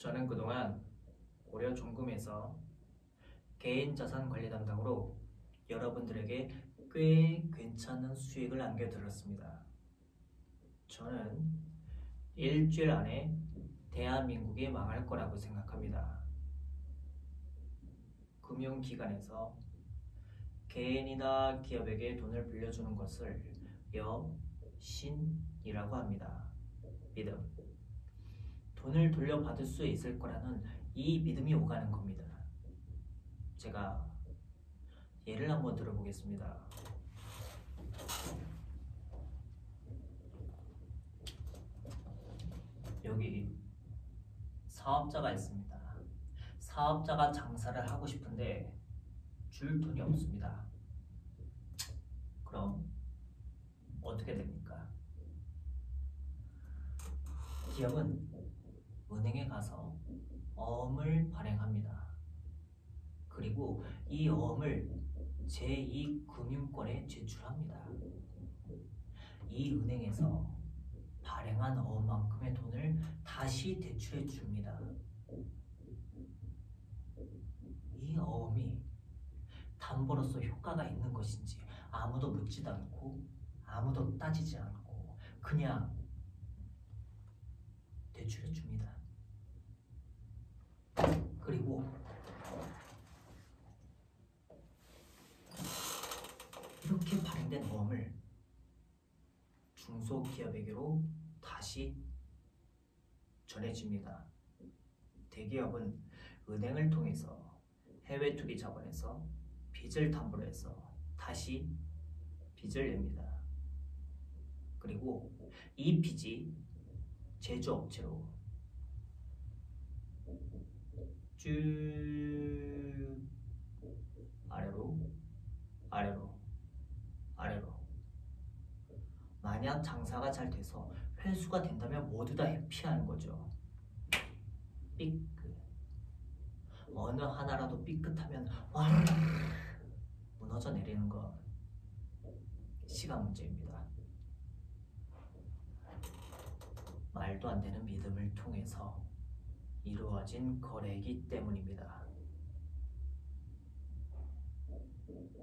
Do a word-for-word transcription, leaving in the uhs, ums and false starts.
저는 그동안 고려 종금에서 개인자산 관리 담당으로 여러분들에게 꽤 괜찮은 수익을 안겨드렸습니다. 저는 일주일 안에 대한민국이 망할 거라고 생각합니다. 금융기관에서 개인이나 기업에게 돈을 빌려주는 것을 여신이라고 합니다. 믿음. 돈을 돌려받을 수 있을 거라는 이 믿음이 오가는 겁니다. 제가 예를 한번 들어보겠습니다. 여기 사업자가 있습니다. 사업자가 장사를 하고 싶은데 줄 돈이 없습니다. 그럼 어떻게 됩니까? 기업은 은행에 가서 어음을 발행합니다. 그리고 이 어음을 제이 금융권에 제출합니다. 이 은행에서 발행한 어음만큼의 돈을 다시 대출해 줍니다. 이 어음이 담보로서 효과가 있는 것인지 아무도 묻지도 않고 아무도 따지지 않고 그냥 대출해 줍니다. 그리고 이렇게 발행된 어음을 중소기업에게로 다시 전해집니다. 대기업은 은행을 통해서 해외 투기 자본에서 빚을 담보로 해서 다시 빚을 냅니다. 그리고 이 빚이 제조업체로 쭉 아래로 아래로 아래로 만약 장사가 잘 돼서 회수가 된다면 모두 다 해피하는 거죠. 삐끗. 어느 하나라도 삐끗하면 와르르 무너져 내리는 건 시간 문제입니다. 말도 안 되는 믿음을 통해서 이루어진 거래이기 때문입니다.